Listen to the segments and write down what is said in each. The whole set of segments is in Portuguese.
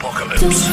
Apocalypse.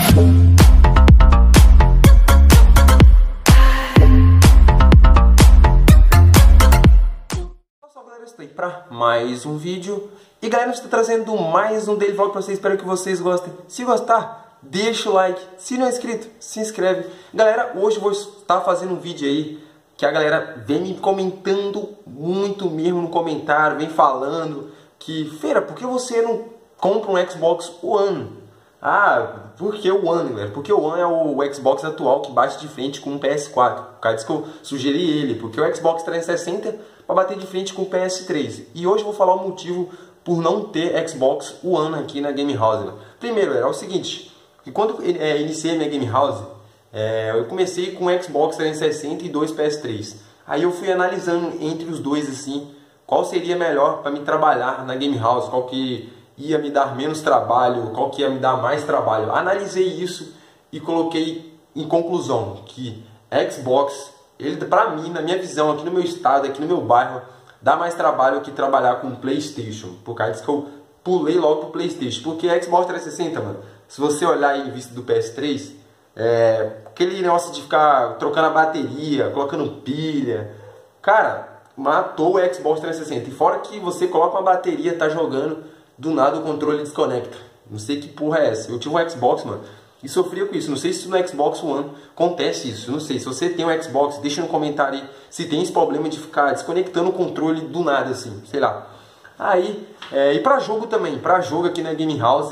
Olá galera, estou aí para mais um vídeo. E galera, eu estou trazendo mais um daily vlog para vocês, espero que vocês gostem. Se gostar, deixa o like, se não é inscrito, se inscreve. Galera, hoje eu vou estar fazendo um vídeo aí que a galera vem me comentando muito mesmo no comentário, vem falando que, Feira, por que você não compra um Xbox One? Ah, por que o One, velho? Porque o One é o Xbox atual que bate de frente com o PS4. O cara disse que eu sugeri ele, porque o Xbox 360 para bater de frente com o PS3. E hoje eu vou falar o motivo por não ter Xbox One aqui na Game House. Primeiro, é o seguinte, que quando eu iniciei minha Game House, eu comecei com o Xbox 360 e dois PS3. Aí eu fui analisando entre os dois assim, qual seria melhor para me trabalhar na Game House, qual que ia me dar menos trabalho, qual que ia me dar mais trabalho. Analisei isso e coloquei em conclusão que Xbox, ele para mim, na minha visão, aqui no meu estado, aqui no meu bairro, dá mais trabalho que trabalhar com PlayStation. Por causa disso que eu pulei logo pro PlayStation. Porque Xbox 360, mano, se você olhar aí em vista do PS3, aquele negócio de ficar trocando a bateria, colocando pilha, cara, matou o Xbox 360. E fora que você coloca uma bateria, tá jogando, do nada o controle desconecta. Não sei que porra é essa. Eu tive um Xbox, mano, e sofria com isso. Não sei se no Xbox One acontece isso. Não sei. Se você tem um Xbox, deixa no comentário aí se tem esse problema de ficar desconectando o controle do nada, assim. Sei lá. Aí, e pra jogo também. Pra jogo aqui na Game House,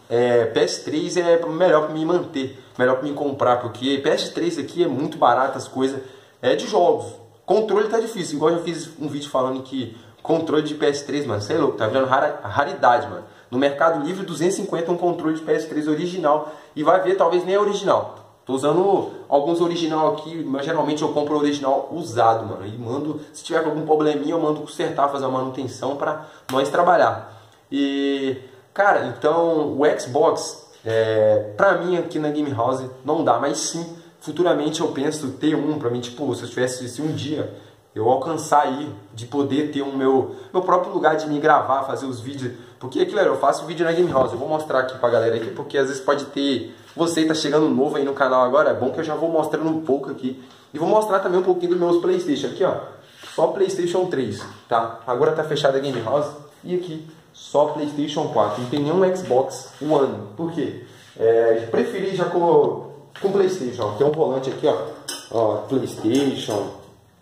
PS3 é melhor pra me manter. Melhor pra me comprar. Porque PS3 aqui é muito barato as coisas. De jogos. Controle tá difícil. Igual eu já fiz um vídeo falando que controle de PS3, mano, sei lá, tá virando raridade, mano. No Mercado Livre, 250 um controle de PS3 original. E vai ver, talvez nem é original. Tô usando alguns original aqui, mas geralmente eu compro o original usado, mano. E mando, se tiver algum probleminha, eu mando consertar, fazer uma manutenção pra nós trabalhar. E, cara, então, o Xbox, pra mim aqui na Game House, não dá. Mas sim, futuramente eu penso ter um pra mim, tipo, se eu tivesse um dia eu alcançar aí, de poder ter o meu próprio lugar de me gravar, fazer os vídeos. Porque, galera, eu faço vídeo na Game House. Eu vou mostrar aqui pra galera aqui, porque às vezes pode ter... Você tá chegando novo aí no canal agora, é bom que eu já vou mostrando um pouco aqui. E vou mostrar também um pouquinho dos meus Playstation. Aqui, ó, só Playstation 3, tá? Agora tá fechada a Game House. E aqui, só Playstation 4. Não tem nenhum Xbox One. Por quê? Preferi já com Playstation, ó. Tem um volante aqui, ó, Playstation...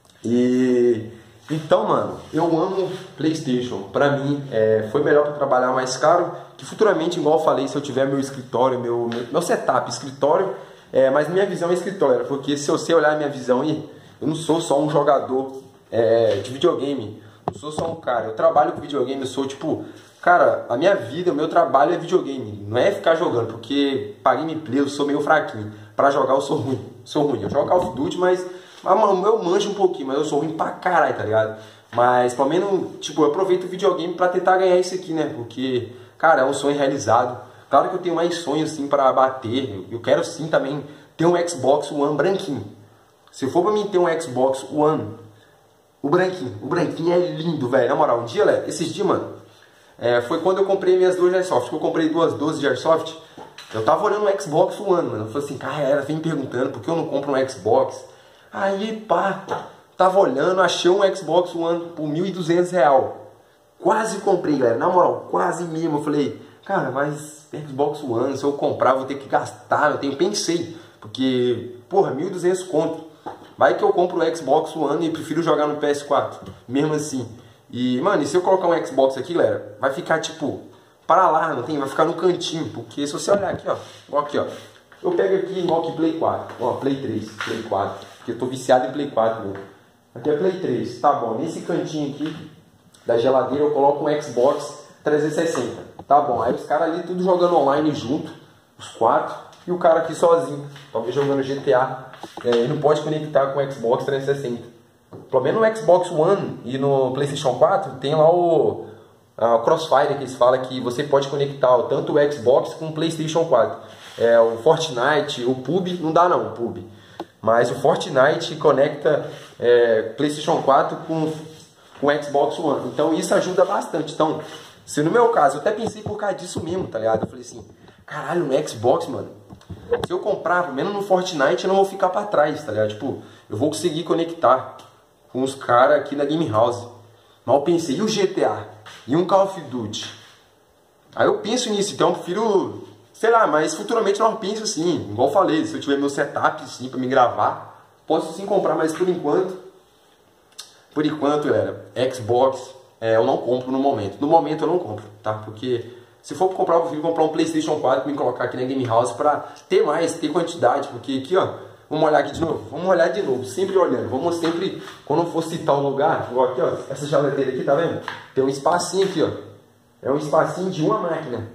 E então, mano, eu amo PlayStation. Pra mim, foi melhor para trabalhar mais caro. Que futuramente, igual eu falei, se eu tiver meu escritório, meu setup, escritório, mas minha visão é escritório. Porque se você olhar a minha visão aí, eu não sou só um jogador de videogame. Não sou só um cara. Eu trabalho com videogame, eu sou tipo, cara, a minha vida, o meu trabalho é videogame. Não é ficar jogando, porque pra gameplay eu sou meio fraquinho. Pra jogar eu sou ruim. Eu jogo Call of Duty, mas eu manjo um pouquinho, mas eu sou ruim pra caralho, tá ligado? Mas, pelo menos, tipo, eu aproveito o videogame pra tentar ganhar isso aqui, né? Porque, cara, é um sonho realizado. Claro que eu tenho mais sonhos, assim, pra bater. Eu quero, sim, também ter um Xbox One branquinho. Se for pra mim ter um Xbox One, o branquinho é lindo, velho. Na moral, um dia, esses dias, mano, foi quando eu comprei minhas duas de Airsoft. Eu comprei duas 12 de Airsoft. Eu tava olhando um Xbox One, mano. Eu falei assim, cara, ela vem me perguntando por que eu não compro um Xbox. Aí, pá, tava olhando, achei um Xbox One por R$1.200. Quase comprei, galera, na moral, quase mesmo. Eu falei, cara, mas Xbox One, se eu comprar, vou ter que gastar. Pensei, porque, porra, 1.200 conto. Vai que eu compro o Xbox One e prefiro jogar no PS4, mesmo assim. E, mano, e se eu colocar um Xbox aqui, galera, vai ficar, tipo, para lá, não tem? Vai ficar no cantinho, porque se você olhar aqui, ó, igual aqui, ó. Eu pego aqui igual que Play 4, ó, Play 3, Play 4. Porque eu tô viciado em Play 4, meu. Aqui é Play 3, tá bom. Nesse cantinho aqui da geladeira eu coloco um Xbox 360, tá bom. Aí os caras ali tudo jogando online junto, os quatro, e o cara aqui sozinho, talvez jogando GTA. Ele não pode conectar com o Xbox 360. Pelo menos no Xbox One e no PlayStation 4 tem lá o Crossfire, que eles falam que você pode conectar tanto o Xbox com o PlayStation 4. O Fortnite, o PUBG, não dá não, o PUBG. Mas o Fortnite conecta PlayStation 4 com o Xbox One. Então isso ajuda bastante. Então, se no meu caso, eu até pensei por causa disso mesmo, tá ligado? Eu falei assim, caralho, no Xbox, mano, se eu comprar, pelo menos no Fortnite, eu não vou ficar pra trás, tá ligado? Tipo, eu vou conseguir conectar com os caras aqui na Game House. Mas eu pensei, e o GTA? E um Call of Duty? Aí eu penso nisso, então eu prefiro, sei lá, mas futuramente eu não penso assim, igual eu falei, se eu tiver meu setup assim pra me gravar, posso sim comprar, mas por enquanto, galera, Xbox eu não compro no momento. No momento eu não compro, tá? Porque se for comprar, eu prefiro comprar um PlayStation 4 pra me colocar aqui na Game House pra ter mais, ter quantidade, porque aqui, ó, vamos olhar aqui de novo, sempre olhando, vamos sempre, quando for citar um lugar, igual aqui, ó, essa geladeira aqui, tá vendo? Tem um espacinho aqui, ó, é um espacinho de uma máquina.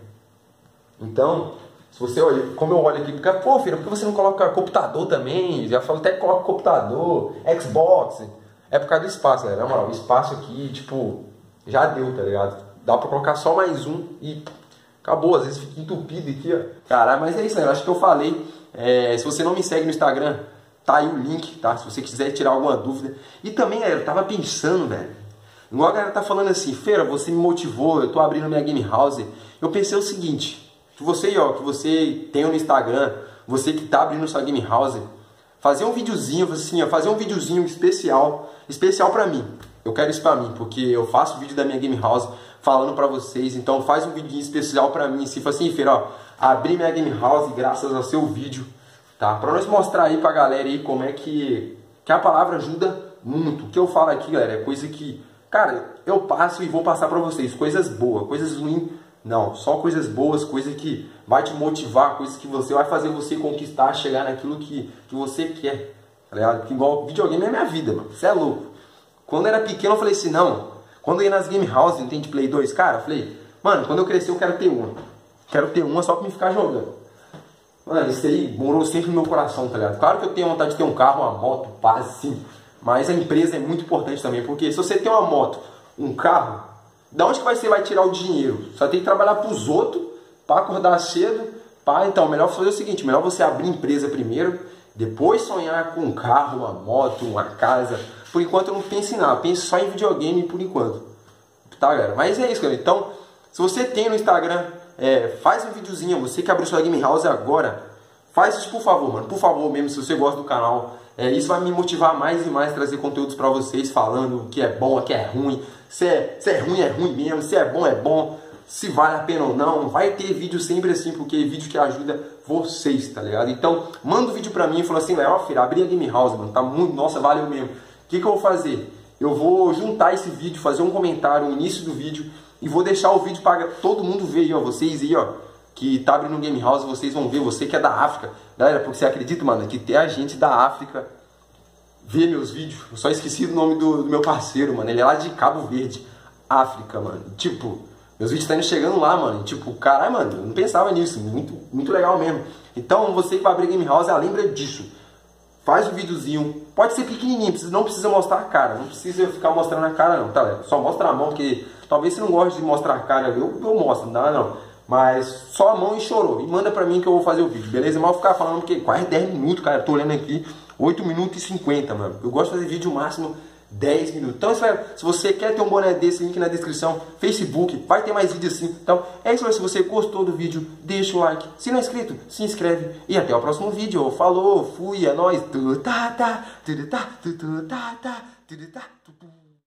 Então, se você olha, como eu olho aqui, porque, pô, filho, por que você não coloca computador também? Já falo até que coloca computador, Xbox, é por causa do espaço, galera, na moral, o espaço aqui, tipo, já deu, tá ligado? Dá pra colocar só mais um e acabou, às vezes fica entupido aqui, ó. Caralho, mas é isso, galera, acho que eu falei. Se você não me segue no Instagram, tá aí o link, tá? Se você quiser tirar alguma dúvida. E também, galera, eu tava pensando, velho, igual a galera tá falando assim, Feira, você me motivou, eu tô abrindo minha Game House. Eu pensei o seguinte, que você, ó, que você tem no Instagram, você que tá abrindo sua Game House, fazer um videozinho, assim, ó, fazer um videozinho especial pra mim. Eu quero isso pra mim, porque eu faço vídeo da minha Game House falando pra vocês, então faz um vidinho especial pra mim, se for assim, Feira, ó, abri minha Game House graças ao seu vídeo, tá? Pra nós mostrar aí pra galera aí como é que a palavra ajuda muito. O que eu falo aqui, galera, é coisa que, cara, eu passo e vou passar pra vocês, coisas boas, coisas ruins, não, só coisas boas, coisas que vai te motivar, coisas que você vai fazer você conquistar, chegar naquilo que você quer, tá ligado? Que igual videogame é minha vida, mano, você é louco. Quando eu era pequeno eu falei assim, não, quando eu ia nas Game House, não tem de Play 2, cara, eu falei, mano, quando eu crescer eu quero ter uma. Quero ter uma só pra me ficar jogando. Mano, isso aí morou sempre no meu coração, tá ligado? Claro que eu tenho vontade de ter um carro, uma moto, paz, sim. Mas a empresa é muito importante também, porque se você tem uma moto, um carro, da onde que você vai tirar o dinheiro? Só tem que trabalhar pros outros, pra acordar cedo, pá. Então, melhor fazer o seguinte, melhor você abrir empresa primeiro, depois sonhar com um carro, uma moto, uma casa. Por enquanto eu não penso em nada, penso só em videogame por enquanto. Tá, galera? Mas é isso, galera. Então, se você tem no Instagram, faz um videozinho, você que abriu sua Game House agora, faz isso por favor, mano, por favor mesmo, se você gosta do canal, isso vai me motivar mais e mais a trazer conteúdos pra vocês, falando o que é bom, o que é ruim, se é ruim mesmo, se é bom, se vale a pena ou não, vai ter vídeo sempre assim, porque é vídeo que ajuda vocês, tá ligado? Então, manda um vídeo pra mim e fala assim, Léo, filho, abri a Game House, mano, tá muito, nossa, valeu mesmo. O que eu vou fazer? Eu vou juntar esse vídeo, fazer um comentário no início do vídeo, e vou deixar o vídeo para todo mundo ver aí, ó, vocês aí, ó, que tá abrindo Game House, vocês vão ver, você que é da África. Galera, porque você acredita, mano, que tem a gente da África ver meus vídeos. Eu só esqueci o nome do meu parceiro, mano, ele é lá de Cabo Verde, África, mano. Tipo, meus vídeos estão chegando lá, mano, tipo, caralho, mano, eu não pensava nisso, muito legal mesmo. Então, você que vai abrir Game House, lembra disso. Faz um videozinho, pode ser pequenininho, não precisa mostrar a cara, não precisa ficar mostrando a cara não, tá, galera? Só mostra a mão, porque talvez você não goste de mostrar a cara, eu mostro, não dá não. Mas só a mão e chorou, e manda pra mim que eu vou fazer o vídeo, beleza? Mas eu vou ficar falando porque quase 10 minutos, cara, eu tô olhando aqui, 8 minutos e 50, mano. Eu gosto de fazer vídeo máximo 10 minutos. Então, se você quer ter um boné desse, link na descrição, Facebook, vai ter mais vídeos assim. Então, é isso aí. Se você gostou do vídeo, deixa o like. Se não é inscrito, se inscreve. E até o próximo vídeo. Falou, fui, é nóis.